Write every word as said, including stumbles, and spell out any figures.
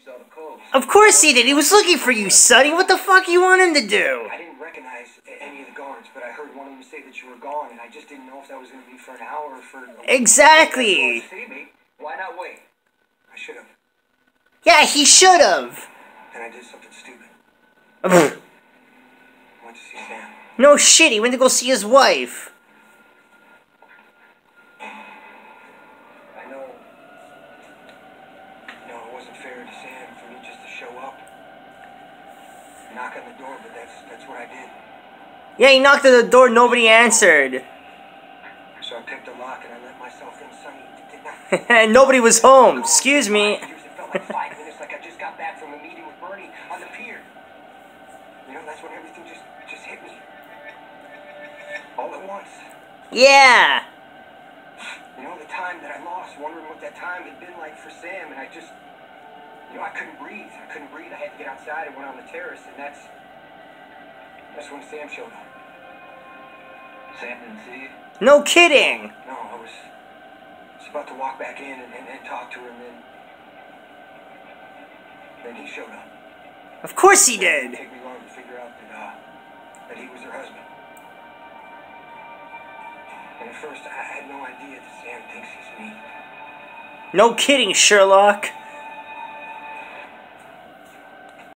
Of course he did. He was looking for you, Sonny. What the fuck you want him to do? I didn't recognize any of the guards, but I heard one of them say that you were gone, and I just didn't know if that was going to be for an hour or for... Exactly. Why not wait? I should have. Yeah, he should have. And I did something stupid. I went to see Sam. No shit, he went to go see his wife. I know... You know, it wasn't fair to Sam for me just to show up. Knock on the door, but that's, that's what I did. Yeah, he knocked on the door, nobody answered. So I picked a lock and I let myself in, Sonny. And nobody was home. Excuse me. It felt like five minutes, like I just got back from a meeting with Bernie on the pier. You know, that's when everything just, just hit me. All at once. Yeah. You know, the time that I lost, wondering what that time had been like for Sam, and I just, you know, I couldn't breathe. I couldn't breathe. I had to get outside and went on the terrace, and that's, that's when Sam showed up. Sam didn't see you? No kidding. No, I was, was about to walk back in and, and, and talk to her, and then, then he showed up. Of course he It did. didn't take me long to figure out that, uh, that he was her husband. And at first, I had no idea that Sam thinks he's me. No kidding, Sherlock.